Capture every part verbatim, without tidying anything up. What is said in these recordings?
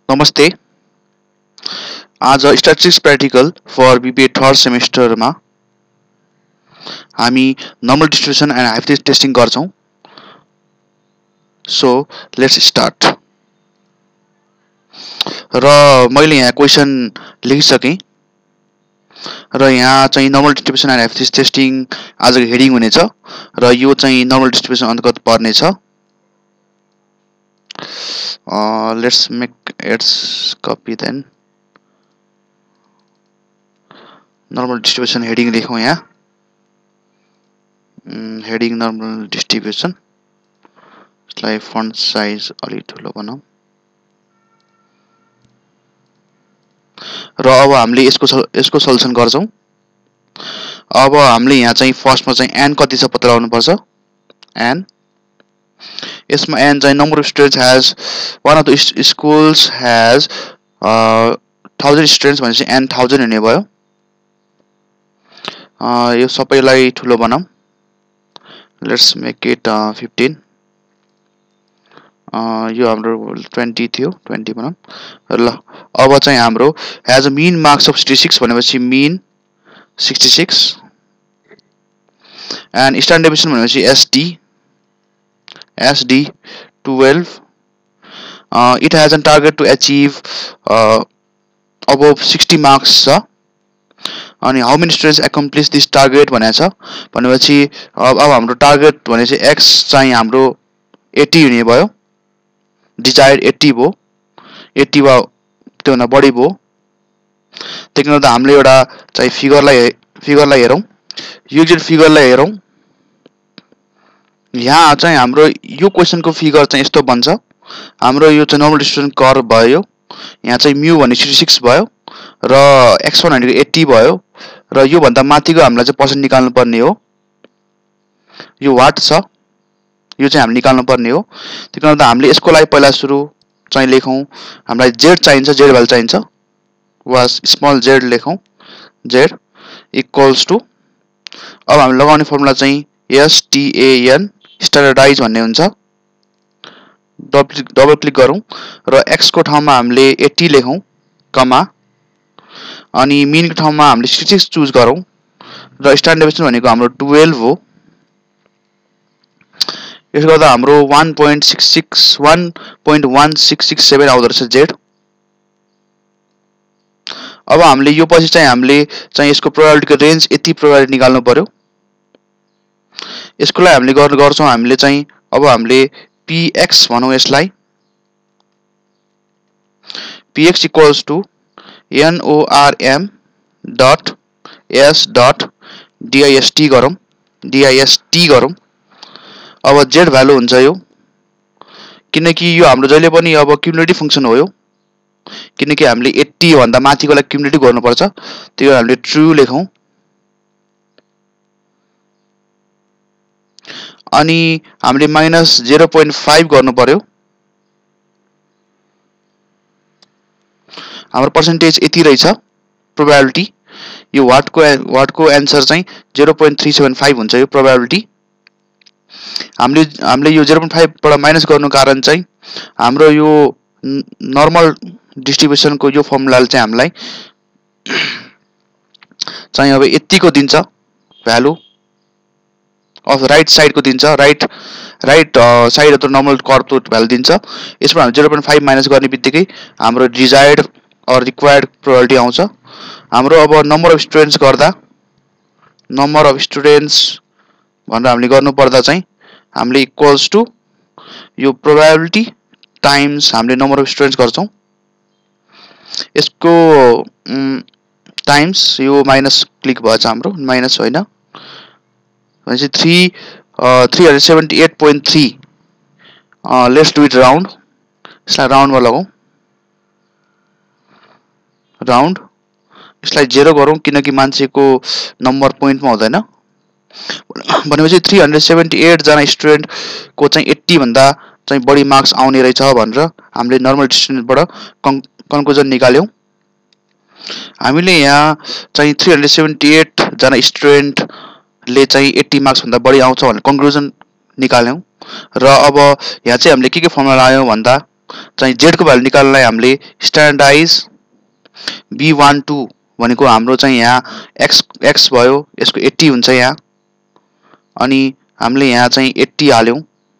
नमस्ते। आज statistics practical for BBA third सेमेस्टरमा हामी normal distribution and hypothesis testing गर्छौं। So let's start. र मैले यहाँ क्वेशन लेखिसकेँ र यहाँ चाहिँ normal distribution and hypothesis testing आजको हेडिङ हुनेछ र यो चाहिँ नर्मल डिस्ट्रिब्युसन अन्तर्गत पर्नेछ। Let's make its copy then normal distribution heading लेखौँ। यहाँ हेडिङ नर्मल डिस्ट्रिब्युसन, यसलाई फन्ट साइज अलि ठुलो बनाऊ र अब हामीले यसको यसको सल्युसन गर्छौं। अब हामीले यहाँ चाहिँ फर्स्टमा चाहिँ एन कति छ पत्ता लगाउनु पर्छ। एन यसमा एन चाहिँ number of students has one of the schools has thousand students भनेपछि एन थाउजन्ड हुने भयो। यो सबैलाई ठुलो बनाऊ। Let's make it fifteen. यो हाम्रो ट्वेन्टी थियो, ट्वेन्टी बनाऊ। ल अब चाहिँ हाम्रो has a mean marks of sixty six भनेपछि mean sixty six and standard deviation भनेपछि SD SD twelve. It has a target to achieve above sixty marks छ। अनि how many students accomplish this target भनेको छ भनेपछि अब अब हाम्रो टार्गेट भनेपछि एक्स चाहिँ हाम्रो एट्टी हुने भयो। डिजायर्ड एट्टी भयो, एट्टी वा त्योभन्दा बढी भयो। त्यही कारण हामीले एउटा चाहिँ फिगरलाई फिगरलाई हेरौँ। यो जुन फिगरलाई हेरौँ, यहाँ चाहिँ हाम्रो यो क्वेसनको फिगर चाहिँ यस्तो बन्छ। हाम्रो यो चाहिँ नर्मल डिस्ट्रिब्युसन कर्भ भयो। यहाँ चाहिँ म्यू भने सिक्सटी सिक्स भयो र एक्स वान भनेको एट्टी भयो र यो भन्दा माथिको हामीलाई चाहिँ पर्सेन्ट निकाल्नु पर्ने हो। यो वाट छ, यो चाहिँ हामीले निकाल्नु पर्ने हो। त्यही कारण हामीले यसको लागि पहिला सुरु चाहिँ लेखौँ। हामीलाई जेड चाहिन्छ, जेड भ्यालु चाहिन्छ वा स्मल जेड लेखौँ। जेड इक्वल्स टु अब हामीले लगाउने फर्मुला चाहिँ एसटिएएन स्ट्यान्डर्डाइज भन्ने हुन्छ। डबल डबल क्लिक गरौँ र एक्स को ठाउँमा हामीले एट्टी लेखौँ कमा, अनि मिन को ठाउँमा हामीले सिक्सटी सिक्स चुज गरौँ र स्ट्यान्डर्ड डेभिएसन भनेको हाम्रो ट्वेल्भ हो। यसले गर्दा हाम्रो one point six six one point one six six seven आउँदो रहेछ जेड। अब हामीले यो पछि चाहिँ हामीले चाहिँ यसको प्रोबेबिलिटीको रेन्ज यति प्रोबेबिलिटी निकाल्नु पर्यो। यसको लागि हामीले गर्ने गर्छौँ हामीले चाहिँ अब हामीले पीएक्स भनौँ यसलाई। PX equals to NORM dot S dot DIST गरौँ डिआइएसटी गरौँ। अब जेड भ्यालु हुन्छ यो, किनकि यो हाम्रो जहिले पनि अब क्युमुलेटिभ फङ्सन हो यो, किनकि हामीले एट्टी भन्दा माथिकोलाई क्युमुलेटिभ गर्नुपर्छ। त्यही भएर हामीले ट्रु लेखौँ। अनि हामीले माइनस जेरो पोइन्ट फाइभ गर्नु पर्यो। हाम्रो पर्सेन्टेज यति रहेछ प्रोबेबिलिटी। यो वाटको वाटको एन्सर चाहिँ zero point three seven five हुन्छ यो प्रोबेबिलिटी। हामीले हामीले यो जेरो पोइन्ट फाइभबाट माइनस गर्नु कारण चाहिँ हाम्रो यो नर्मल डिस्ट्रिब्युसनको यो फर्मुलाले चाहिँ हामीलाई चाहिँ अब यतिको दिन्छ भ्यालु अफ राइट साइडको दिन्छ। Right right side of the normal कर्भको भ्यालु दिन्छ। यसमा हामी जेरो पोइन्ट फाइभ माइनस गर्ने बित्तिकै हाम्रो डिजायर्ड अर रिक्वायर्ड प्रोबेबिलिटी आउँछ। हाम्रो अब नम्बर अफ स्टुडेन्ट्स गर्दा नम्बर अफ स्टुडेन्ट्स भनेर हामीले गर्नुपर्दा चाहिँ हामीले इक्वल्स टु यो प्रोबेबिलिटी टाइम्स हामीले नम्बर अफ स्टुडेन्ट्स गर्छौँ। यसको टाइम्स यो माइनस क्लिक भएछ हाम्रो, माइनस होइन भनेपछि three three hundred seventy eight point three. Let's do it round. यसलाई राउन्डमा लगाउँ, राउन्ड। यसलाई जेरो गरौँ किनकि मान्छेको नम्बर पोइन्टमा हुँदैन। भनेपछि थ्री हन्ड्रेड सेभेन्टी एटजना स्टुडेन्टको चाहिँ एट्टी भन्दा चाहिँ बढी मार्क्स आउने रहेछ भनेर हामीले नर्मल डिस्ट्रिब्युसनबाट कन् कन्क्लुजन निकाल्यौँ। हामीले यहाँ चाहिँ थ्री हन्ड्रेड सेभेन्टी एटजना स्टुडेन्टले चाहिँ एट्टी मार्क्स भन्दा बढी आउँछ भनेर कन्क्लुजन निकाल्यौँ। र अब यहाँ चाहिँ हामीले के के फर्मुला लगायौँ भन्दा चाहिँ z को भ्यालु निकाल्नलाई हामीले स्ट्यान्डर्डाइज b one two भनेको हाम्रो चाहिँ यहाँ x x भयो यसको eighty हुन्छ यहाँ अनि हामीले यहाँ चाहिँ eighty हाल्यौं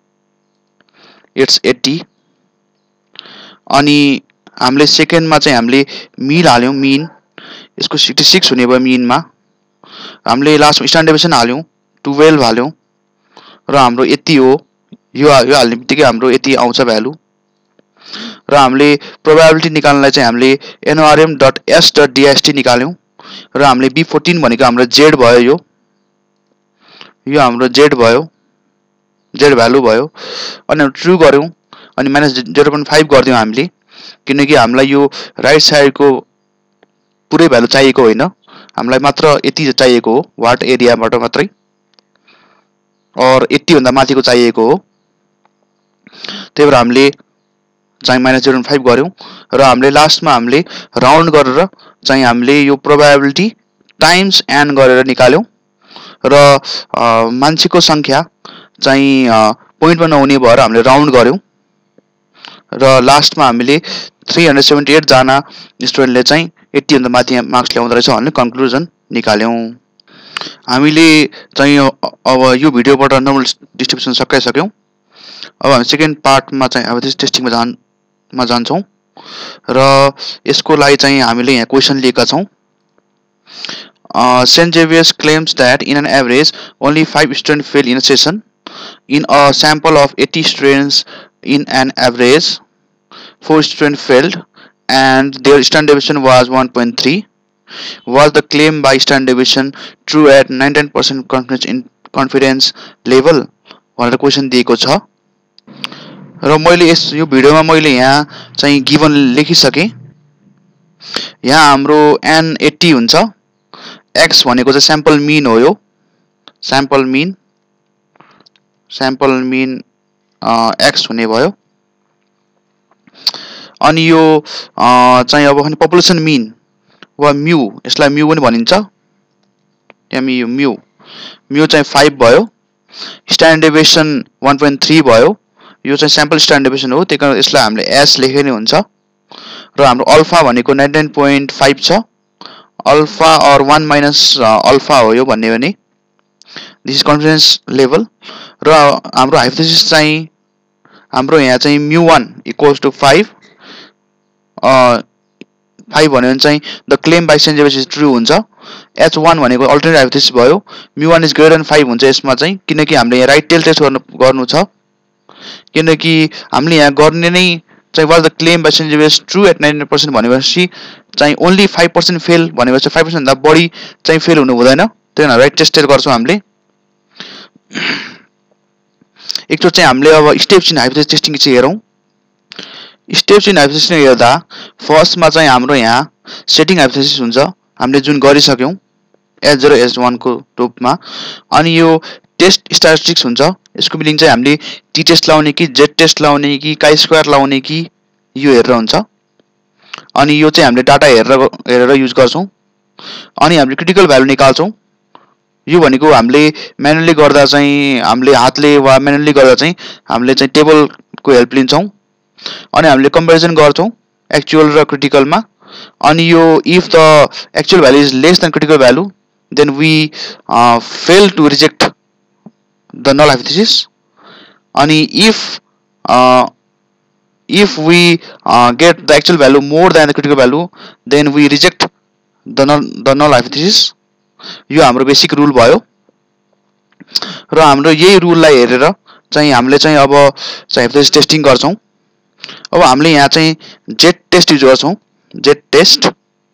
इट्स eighty अनि हामीले सेकेन्डमा चाहिँ हामीले मिन हाल्यौं मिन यसको sixty-six हुने भयो मिनमा हामीले लास्टमा स्ट्यान्डर्ड डेभिएसन हाल्यौं twelve हाल्यौं र हाम्रो यति हो यो यो हाल्ने बित्तिकै हाम्रो यति आउँछ भ्यालु र हामीले प्रोबेबिलिटी निकाल्नलाई चाहिँ हामीले norm.s.dist निकाल्यौं र हामीले b fourteen भनेको हाम्रो z भयो यो यो हाम्रो z भयो z भ्यालु भयो अनि ट्रु गर्यौं अनि माइनस zero point five गर्दियौं हामीले किनकि हामीलाई यो राइट साइडको पुरै भ्यालु चाहिएको होइन हामीलाई मात्र यति चाहिएको हो वाट एरियाबाट मात्रै और eighty भन्दा माथिको चाहिएको हो त्यही भएर हामीले चाहिँ माइनस zero point five गर्यौं र हामीले लास्टमा हामीले राउन्ड गरेर चाहिँ हामीले यो प्रोबेबिलिटी टाइम्स n गरेर निकाल्यौं र मान्छेको संख्या चाहिँ पोइन्टमा नहुने भएर हामीले राउन्ड गर्यौं र लास्टमा हामीले three hundred seventy-eight जना स्टुडेन्टले चाहिँ eighty भन्दा माथि मार्क्स ल्याउँदै रहेछ भन्ने कन्क्लुजन निकाल्यौं हामीले चाहिँ अब यो भिडियोबाट नर्मल डिस्ट्रिब्युसन सकाइसक्यौं अब हामी सेकेन्ड पार्टमा चाहिँ अब त्यस टेस्टिङमा जान मा जान्छौं र यसको लागि चाहिँ हामीले यहाँ क्वेशन लिएका छौं Saint Xavier's claims that in an average only five students fail in a session in a sample of eighty students in an average four students failed and their standard deviation was one point three was the claim by standard deviation true at ninety-nine percent confidence in confidence level भनेर question दिएको छ र मैले यस यो भिडियोमा मैले यहाँ चाहिँ गिवन लेखिसके यहाँ हाम्रो n eighty हुन्छ x भनेको चाहिँ स्याम्पल मिन हो यो sample mean sample mean x हुने भयो अनि यो चाहिँ अब पपुलेसन मिन वा म्यू यसलाई म्यू पनि भनिन्छ यहाँ यो म्यू म्यू चाहिँ five भयो standard deviation one point three भयो यो चाहिँ स्याम्पल स्ट्यान्डर्ड डेभिएसन हो त्यही कारण यसलाई हामीले s लेखे नै हुन्छ र हाम्रो अल्फा भनेको ninety-nine point five छ अल्फा और one माइनस अल्फा हो यो भन्ने भने दिस इज कन्फिडेन्स लेभल र हाम्रो हाइपोथेसिस चाहिँ हाम्रो यहाँ चाहिँ mu one equals to five a five भन्यो भने चाहिँ the claim by Saint Xavier's is true हुन्छ h one भनेको अल्टरनेट हाइपोथेसिस भयो mu one is greater than five हुन्छ यसमा चाहिँ किनकि हामीले यहाँ राइट टेल टेस्ट गर्नु गर्नु छ किनकि हामीले यहाँ गर्ने नै चाहिँ was the claim by Saint Xavier's true at ninety-nine percent भनेपछि चाहिँ ओन्ली five percent फेल भनेपछि five percent भन्दा बढी चाहिँ फेल हुनु हुँदैन त्यही भएर राइट टेस्ट गर्छौं हामीले एकचोटि चाहिँ हामीले अब स्टेप्स इन हाइपोथेसिस टेस्टिङ चाहिँ हेरौं स्टेप्स इन हाइपोथेसिस हेर्दा फर्स्टमा चाहिँ हाम्रो यहाँ सेटिङ हाइपोथेसिस हुन्छ हामीले जुन गरिसक्यौं h zero h one को रूपमा अनि यो टेस्ट स्ट्याटिस्टिक्स हुन्छ यसको मिनिङ चाहिँ हामीले टी टेस्ट लाउने कि z टेस्ट लाउने कि chi स्क्वायर लाउने कि यो हेरेर हुन्छ अनि यो चाहिँ हामीले डाटा हेरेर हेरेर युज गर्छौं अनि हामीले क्रिटिकल भ्यालु निकाल्छौं यो भनेको हामीले म्यानुअली गर्दा चाहिँ हामीले हातले वा म्यानुअली गर्दा चाहिँ हामीले चाहिँ टेबलको हेल्प लिन्छौं अनि हामीले कम्पेरिजन गर्छौं एक्चुअल र क्रिटिकलमा अनि यो if the actual value is less than critical value then we uh, fail to reject the null hypothesis ani if uh, if we uh, get the actual value more than the critical value then we reject the null the null hypothesis यो हाम्रो basic rule भयो र हाम्रो यही रुललाई हेरेर चाहिँ हामीले चाहिँ अब चाहिँ हाइपोथेसिस टेस्टिङ गर्छौं अब हामीले यहाँ चाहिँ z टेस्ट युज गर्छौं z टेस्ट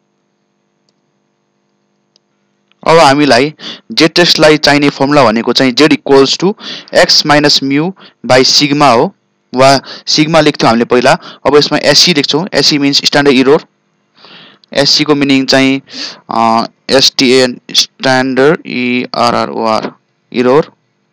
अब हामीलाई z टेस्ट लाई चाहिने फर्मुला भनेको चाहिँ z equals to x minus mu by sigma हो वा सिग्मा लेख्थ्यौ हामीले पहिला अब यसमा sc लेख्छौं sc means standard error sc को मिनिङ चाहिँ stan standard e r r o r error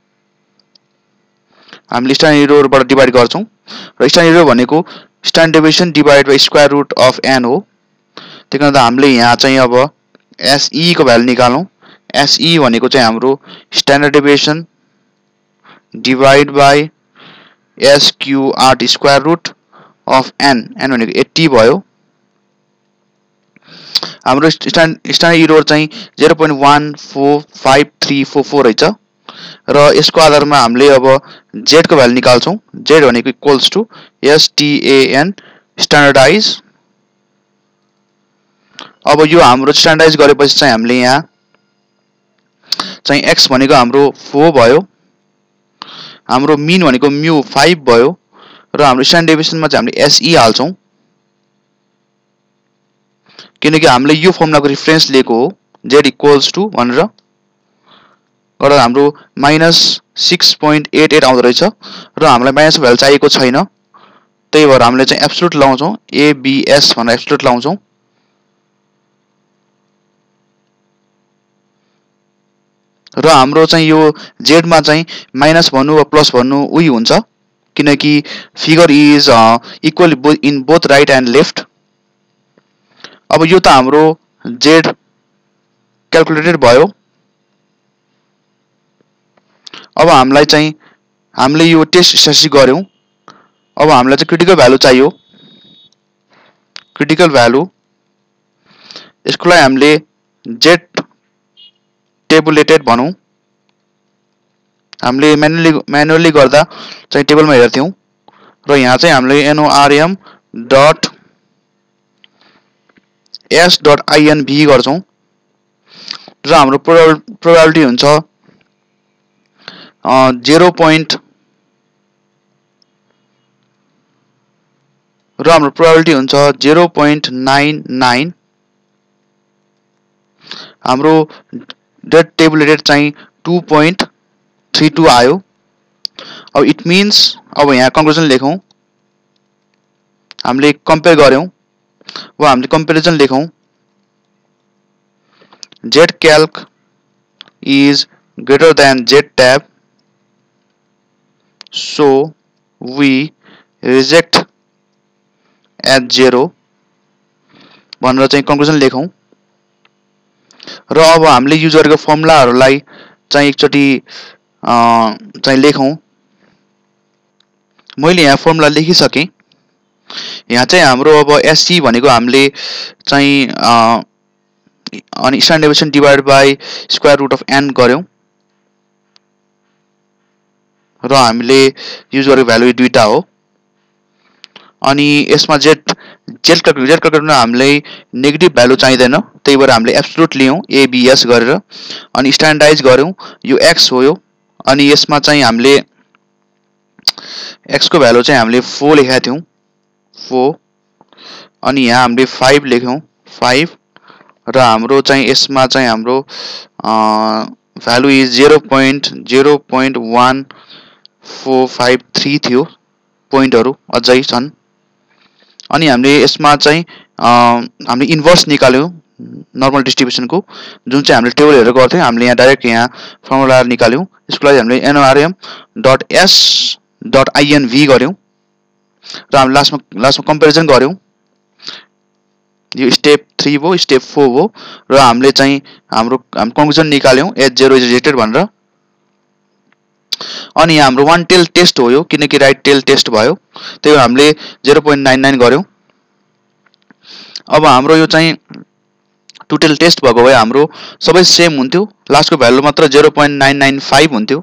हामीले स्ट्यान्डर्ड एरर बाट डिवाइड गर्छौं र स्ट्यान्डर्ड एरर भनेको standard deviation divide by square root of n हो त्यसकारण हामीले यहाँ चाहिँ अब se को भ्यालु निकालौं se भनेको चाहिँ हाम्रो standard deviation divide by sqrt square root of n n भनेको एट्टी भयो। हाम्रो स्ट्यान्ड स्ट्यान्डर्ड इरर चाहिँ zero point one four five three four four रहेछ र यसको आधारमा हामीले अब z को भ्यालु निकाल्छौं। z भनेको इक्वल्स टु stan स्ट्यान्डर्डाइज। अब यो हाम्रो स्ट्यान्डर्डाइज गरेपछि चाहिँ हामीले यहाँ चाहिँ x भनेको हाम्रो four भयो, हाम्रो मिन भनेको म्यु five भयो र हाम्रो स्ट्यान्डर्ड डेभिएसनमा चाहिँ हामीले se हाल्छौं किनकि हामीले यो फर्मुलाको रेफरेन्स लिएको हो z इक्वल्स टु भनेर गर्दा हाम्रो minus six point eight eight आउँदो रहेछ र हामीलाई माइनस भ्यालु चाहिएको छैन, त्यही भएर हामीले चाहिँ एब्सोल्युट लाउँछौं abs भनेर एब्सोल्युट लाउँछौं र हाम्रो चाहिँ यो z मा चाहिँ माइनस भन्नु वा प्लस भन्नु उही हुन्छ किनकि figure is equal in both right and left. अब यो त हाम्रो z क्याल्कुलेटेड भयो। अब हामीलाई चाहिँ हामीले यो टेस्ट स्ट्याटिस्टिक गर्यौं। अब हामीलाई चाहिँ क्रिटिकल भ्यालु चाहियो। क्रिटिकल भ्यालु यसको लागि हामीले z टेबुलेटेड भनौं। हामीले म्यानुअली म्यानुअली गर्दा चाहिँ टेबलमा हेर्थ्यौं र यहाँ चाहिँ हामीले norm dot s dot inv गर्छौं र हाम्रो प्रोबेबिलिटी हुन्छ zero point र हाम्रो प्रोबेबिलिटी हुन्छ zero point nine nine। हाम्रो डेट टेबुलेटेड चाहिँ two point three two आयो। अब इट मिन्स अब यहाँ कन्क्लुजन लेखौं। हामीले कम्पेयर गर्यौं वा हामीले कम्पेरिजन लेखौं zcalc is greater than ztab, so we reject at zero भनेर चाहिँ कन्क्लुजन लेखौं र अब हामीले युज गरेको फर्मुलाहरुलाई चाहिँ एकचोटी चाहिँ लेखौं। मैले यहाँ फर्मुला लेखिसके। यहाँ चाहिँ हाम्रो अब एससी भनेको हामीले चाहिँ अनि standard deviation divided by square root of n गर्यौं र हामीले युज गरेको भ्यालु दुईटा हो। अनि यसमा z z क्याल्कुलेटरमा हामीलाई नेगेटिभ भ्यालु चाहिदैन, त्यही भएर हामीले एब्सोल्युट लियौं abs गरेर अनि स्ट्यान्डर्डाइज गर्यौं। यो x हो यो अनि यसमा चाहिँ हामीले x को भ्यालु चाहिँ हामीले four लेखेका थियौं four अनि यहाँ हामीले five लेख्यौं five र हाम्रो चाहिँ यसमा चाहिँ हाम्रो value is zero point zero point one four five three थियो। पोइन्टहरु अझै छन् अनि हामीले यसमा चाहिँ हामीले इन्भर्स निकाल्यौं नर्मल डिस्ट्रिब्युसनको जुन चाहिँ हामीले टेबल हेरेर गर्थ्यौं। हामीले यहाँ डाइरेक्ट यहाँ फर्मुला निकाल्यौं। यसको लागि हामीले norm dot s dot inv गर्यौं र हामीले लास्टमा लास्टमा कम्पेरिजन गर्यौं। यो स्टेप three हो, स्टेप four हो र हामीले चाहिँ हाम्रो हामी कन्क्लुजन निकाल्यौं h zero इज रिजेक्टेड भनेर। अनि यहाँ हाम्रो वान टेल टेस्ट हो यो किनकि राइट टेल टेस्ट भयो, त्यही भएर हामीले zero point nine nine गर्यौं। अब हाम्रो यो चाहिँ टु टेल टेस्ट भएको भए हाम्रो सबै सेम हुन्थ्यो, लास्टको भ्यालु मात्र zero point nine nine five हुन्थ्यो।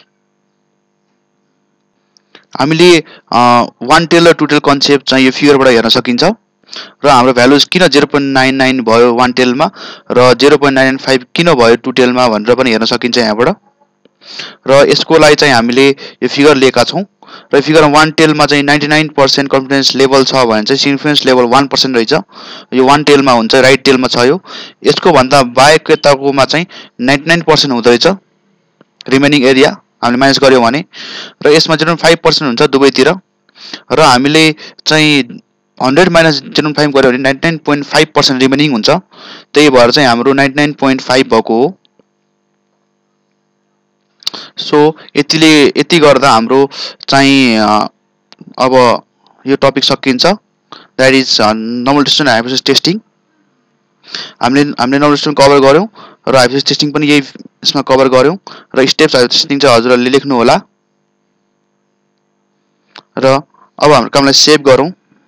हामीले वान टेल र टु टेल कन्सेप्ट चाहिँ यो फिगरबाट हेर्न सकिन्छ र हाम्रो भ्यालुज किन zero point nine nine भयो वान टेलमा र zero point nine nine five किन भयो टु टेलमा भनेर पनि हेर्न सकिन्छ यहाँबाट। र यसको लागि चाहिँ हामीले यो फिगर लिएका छौं र फिगर वान टेलमा चाहिँ ninety-nine percent कन्फिडेन्स लेभल छ भने चाहिँ सिग्निफिकेन्स लेभल one percent रहेछ। यो वान टेलमा हुन्छ, राइट टेलमा छ यो। यसको भन्दा बाहेक यताकोमा चाहिँ ninety-nine percent हुँदै रहेछ रिमेनिङ एरिया हामीले माइनस गर्यौं भने र यसमा zero point five percent हुन्छ दुवैतिर र हामीले चाहिँ one hundred minus zero point five गर्यो भने ninety-nine point five percent remaining हुन्छ, त्यही भएर चाहिँ हाम्रो ninety-nine point five भएको हो। सो यतिले यति गर्दा हाम्रो चाहिँ अब यो टपिक सकिन्छ। That is normal distribution hypothesis testing. हामीले हामीले नर्मल डिस्ट्रिब्युसन कभर गर्यौं र हाइपोथेसिस टेस्टिङ पनि यही यसमा कभर गर्यौं र स्टेप्स हाइपोथेसिस टेस्टिङ चाहिँ हजुरहरुले लेख्नु होला र अब हाम्रो कामलाई सेभ गरौं।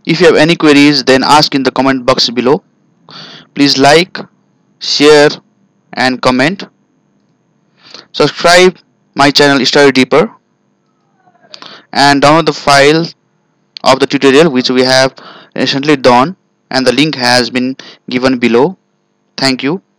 If you have any queries, then ask in the comment box below. Please like, share and comment. Subscribe my channel Study Deeper and download the file of the tutorial which we have recently done, and the link has been given below. Thank you.